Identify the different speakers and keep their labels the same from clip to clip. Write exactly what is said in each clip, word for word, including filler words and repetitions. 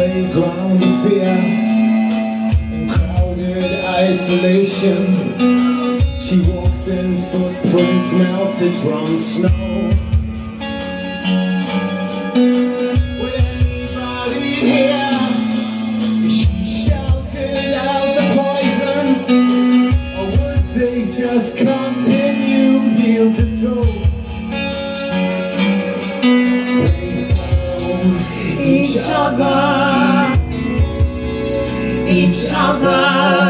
Speaker 1: playground of fear, in crowded isolation. She walks in footprints melted from snow. Would anybody here? She shouted out the poison, or would they just continue heel to toe? Each other, each other,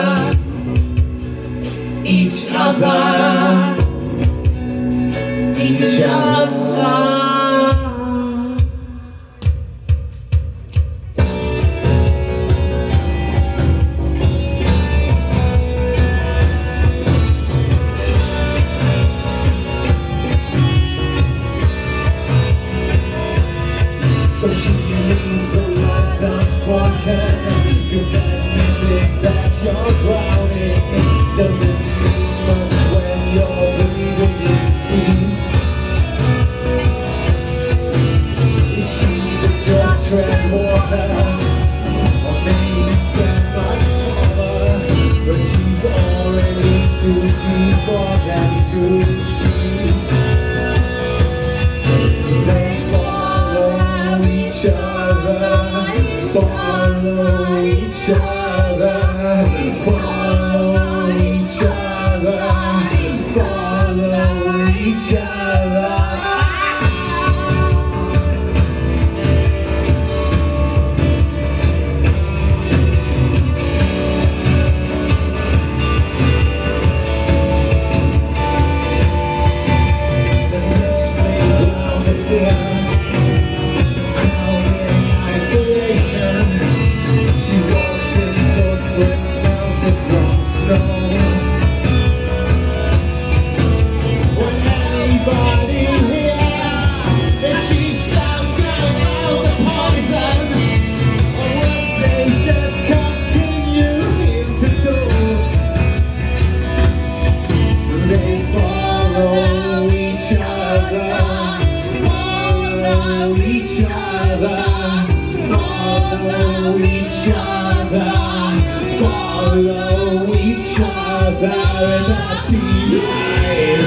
Speaker 1: each other, each other. So she leaves the lights unspoken, 'cause admitting that you're drowning doesn't mean much when you're breathing in sea. Is she that just tread water, or maybe stand much taller? But she's already too deep for them to see. Each other, follow each other, follow each other, follow each other. Follow each other, follow each other, follow each other, and a beehive.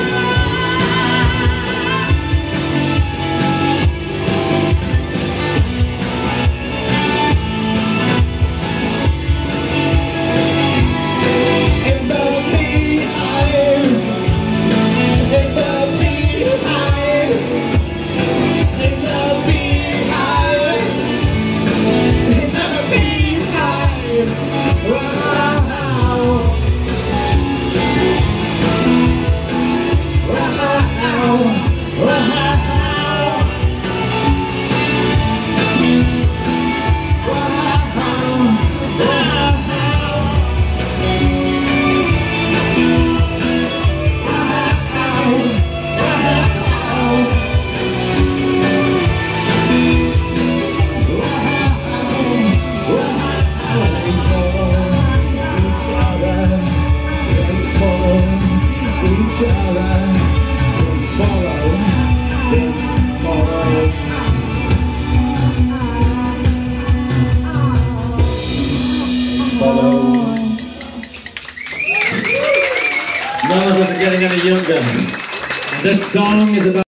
Speaker 1: In the beehive, in the beehive. In the beehive, in the beehive, wow, wow, wow. None of us are getting any younger. This song is about